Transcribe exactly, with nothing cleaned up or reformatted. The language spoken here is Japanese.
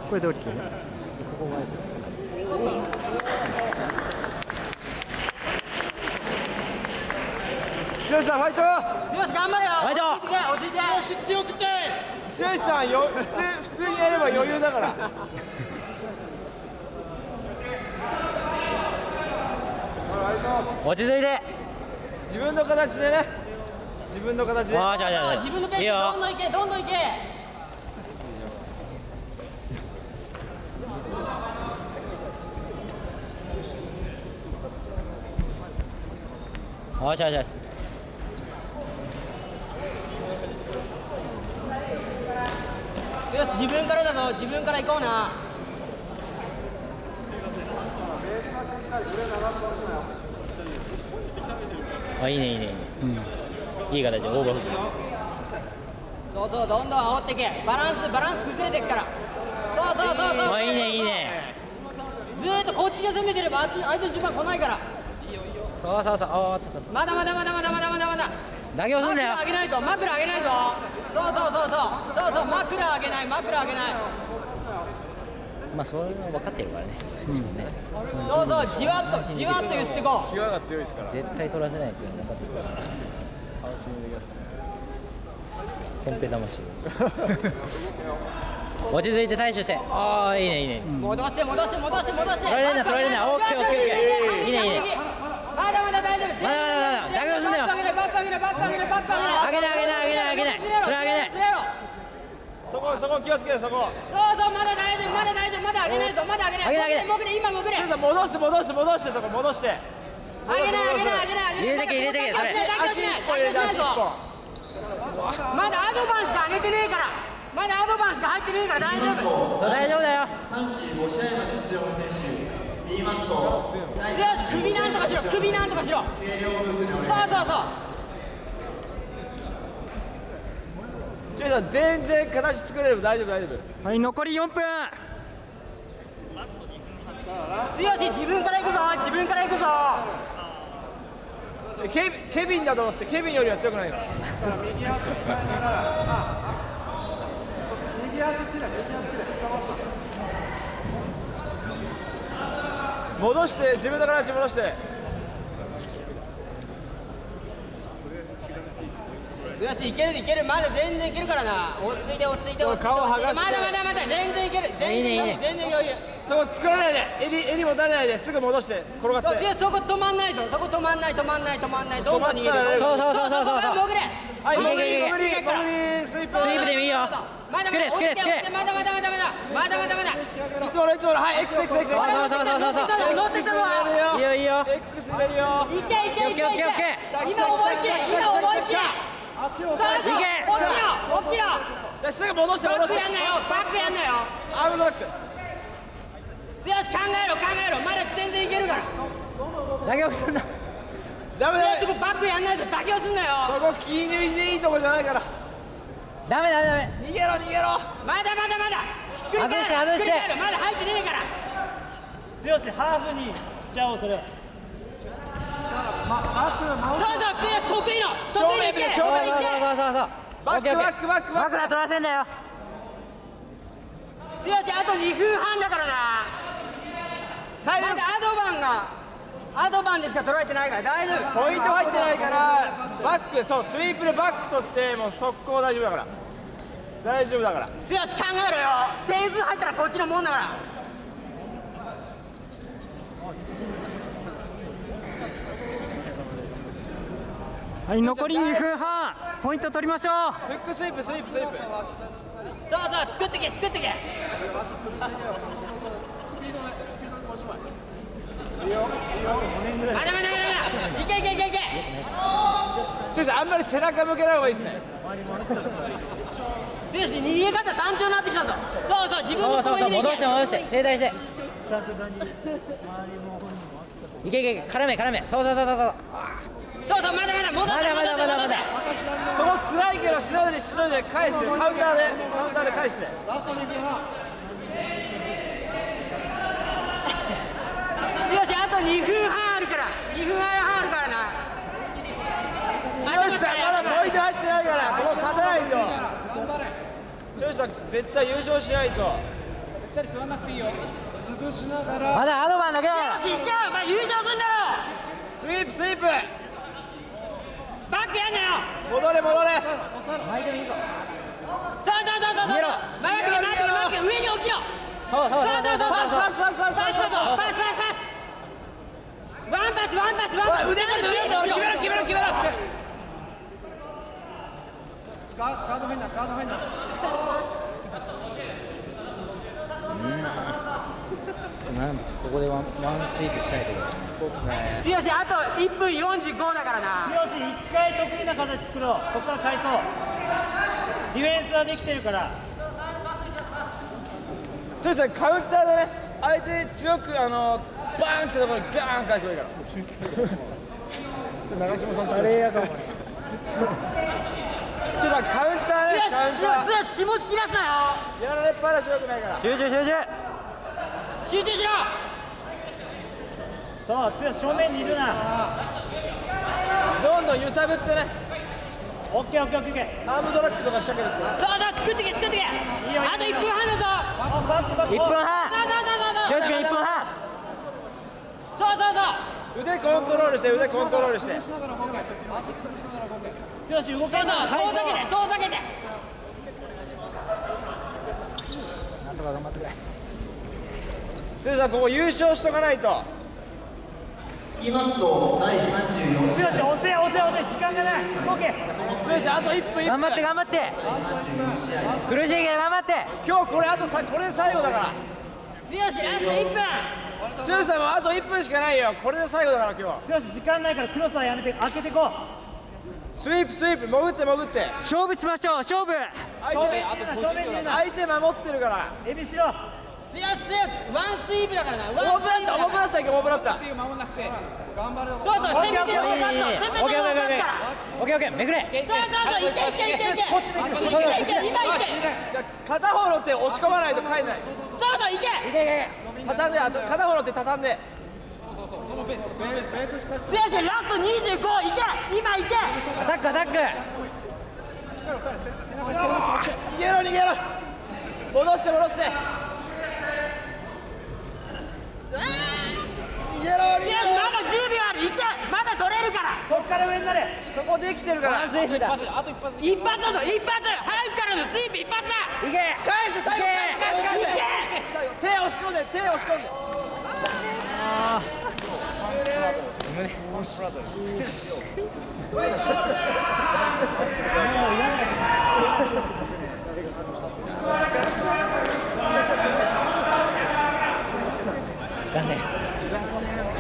これで OK。 ここ前剛さんファイト。 剛頑張れよ。 ファイト。 落ち着いて落ち着いて。 強くて剛さんよ普通普通にやれば余裕だから落ち着いて。 自分の形でね自分の形でああじゃあじゃあ自分のペースでどんどんいけどんどんいけ。 よしよしよし。 よし自分からだぞ自分から行こうな。 あいいねいいねいいね、うん、いい形オーバーフック。 そうそうどんどん煽っていけ。バランスバランス崩れていくから。そうそうそうそう。 あいいねいいね。 ずーっとこっちが攻めてればあいつの順番来ないから。 そうそうそう。ああちょっとまだまだまだまだまだまだまだ。 投げ押すんだよ。 枕上げないと枕上げないと。そうそうそうそうそうそう枕上げない枕上げない。 まあそれは分かってるからね。うん、ねそうそうじわっとじわっと言っていこう。 際が強いですから絶対取らせないやつよ分かってるから。 安心できますね。 コンペ魂落ち着いて対処して。ああいいねいいね、うん、 戻して戻して戻して戻して。 取られるな取られるな。オッケーオッケーオッケー。いいねいいね。 まだまだ大丈夫。 まだまだまだ投げ押すんだよ。 バック上げないバック上げないバック上げないバック上げない。 上げない上げない上げない上げない。それ上げない。 そこそこ気をつけてそこ。 そうそうまだ大丈夫まだ大丈夫まだ上げないぞまだ上げない。 上げない上げない。 潜れ今潜れ。 戻す戻す戻してそこ戻して。 上げない上げない上げない。 入れてけ入れてけそれ。 足一本入れて足一本。 まだアドバンしか上げてねえから。まだアドバンしか入ってねえから大丈夫。 大丈夫だよ。 さんじゅうご試合まで出場の選手 B マットよし首なんとかしろ首なんとかしろ。 軽量ブースにお願いしそうます。 そうそう剛さん全然形作れれば大丈夫大丈夫。 はい残りよんぷん。 剛自分から行くぞ自分から行くぞ。 ケビケビンだと思ってケビンよりは強くないの。右足使いながら右足しない右足しない戻して自分の形戻して。 よしいけるいけるまだ全然いけるからな。落ち着いて落ち着いて落ち着いて。 顔剥がしてまだまだまだ全然いける全然余裕全然余裕。 そこ作らないで襟襟持たれないですぐ戻して転がって。 そこ止まんないぞそこ止まんない止まんない止まんないどんどん逃げる。 そうそうそうそうそうそう。 潜れ。 はい潜りいけいけ潜り潜りスイープ。 スイープでもいいよ。作れ作れ作れ。 まだまだまだまだまだまだまだ。 いつものいつものはい エックスエックスエックス。 そうそうそうそうそうそう。 乗ってきたぞ。 いいよいいよ。 X 入れるよ。 いけいけいけいけ。 オッケーオッケーオッケー。 今思い切れ今思い切れ。 足をさあ起きろ起きろ。 すぐ戻してバック戻して。 やんなよバックやんなよ。 アームドラッグ。 よし考えろ考えろまだ全然いけるから。 投げ押すんだ。 ダメだ。 そこバックやんないと妥協すんなよ。 そこ気抜いていいとこじゃないから。 ダメダメダメ。 逃げろ逃げろ。 まだまだまだひっくり返る外して外してひっくり返るまだ入ってねえから。 剛ハーフにしちゃおうそれ。まハーフマウそうそう得意の得意のいけ正面いけ。 そうそうそうそう。 バックバックバックバック。 枕取らせんだよ。 剛あとにふんはんだからな。 大丈まだアドバンがアドバンでしか取られてないから大丈夫。 夫。ポイント入ってないからバックそうスイープでバック取ってもう速攻大丈夫だから大丈夫だから。 剛考えろよ点数入ったらこっちのもんだから。 はい残りにふんはん。ポイント取りましょう。 フックスイープスイープスイープ。 そうそう作ってけ作ってけ。まだまだまだまだいけいけいけいけ。 剛さんあんまり背中向けない方がいいですね。 剛逃げ方単調になってきたぞ。そうそう自分のそうそうそう戻して戻して正対して。 さすがに周りも本人もいけいけ絡め絡め。そうそうそうそうそう。 そうそうまだまだ戻せまだまだまだまだ。 そこ辛いけどしのいでしのいで返してカウンターでカウンターで返して。 ラストにふんはん。 剛あとにふんはんあるからにふんはんあるからな。 剛さんまだポイント入ってないからここ勝たないと。剛さん絶対優勝しないと。 ったり座んなくていいよ。潰しながら。 まだアドバンだけだよ。 よし行けよ、お前優勝すんだろ。 スイープスイープ。 バックやんなよ。 戻れ戻れ。 巻いてもいいぞ。 そうそうそうそうそう。 逃げろ前向き前向き前向き、上に起きろ。 そうそうそうそうそう。 パスパスパスパスパスパスパスパスパスパス。ワンパスワンパスワンパス。 腕と腕と決めろ決めろ決めろ。 ガード入んな、ガード入んな。 なんここでワンワンスイープしたいけど。 そうっすね。 剛あといっぷんよんじゅうごだからな。 剛一回得意な形作ろう。そこから返そう。ディフェンスはできてるから。 そうですね、カウンターでね、相手強くあのバーンってところにガーン返せばいいから。ちょっと長嶋さんちょっと。あれやかも。ちょっとさカウンターね、カウンター。 剛気持ち切らすなよ。 やられっぱなしよくないから。 集中集中。 集中しろ。 そう、剛正面にいるな。 どんどん揺さぶってね、 オッケーオッケーオッケー。 アームドラッグとか仕掛けてって。 そうそう作ってけ作ってけ。あといっぷんはんだぞ。 あ、バックバック。 一分半。 そうそうそうそうよし君一分半。 そうそうそう。 腕コントロールして腕コントロールして。 剛動けそうそう、 ない。 遠ざけて遠ざけて。 なんとか頑張ってくれ。 ついさんここ優勝しとかないと。 イマットだいさんじゅうよん試合剛押せ押せ押せ、時間がない。動け。 ついさんあといっぷんいっぷん。 頑張って頑張って。苦しいけど頑張って。 今日これあとさこれで最後だから。 剛ラストいっぷん。 ついさんもあといっぷんしかないよ。これで最後だから今日は。 剛時間ないからクロスはやめて、開けてこう。 スイープスイープ潜って潜って。 勝負しましょう勝負。 相手正面にいるな、正面にいるな。 相手守ってるから。 エビしろ。 剛剛ワンスイープだからな。 オープンだったオープンだったいけオープンだった。 守んなくて。頑張る。 そうそう攻めてる方が勝つオッケーオッケーオッケーオッケーオッケーめくれ。 そうそうそういけいけいけいけ。いけいけ今いけ。 じゃあ片方の手押し込まないと帰んない。 そうそういけ。 畳んであと片方の手畳んで。 剛ラストにじゅうごいけ今いけ。 アタックアタック。 逃げろ逃げろ。戻して戻して。逃げろ逃げろ。 剛まだじゅうびょうあるいけ。まだ取れるから。 そっから上になれ。 そこできてるから。 ワンスイープだ。 一発だぞ一発。早くからのスイープ一発だ。 いけ。 返せ最後返せ返せ返せ。 いけ。 最後手押し込んで手押し込んで。 残念。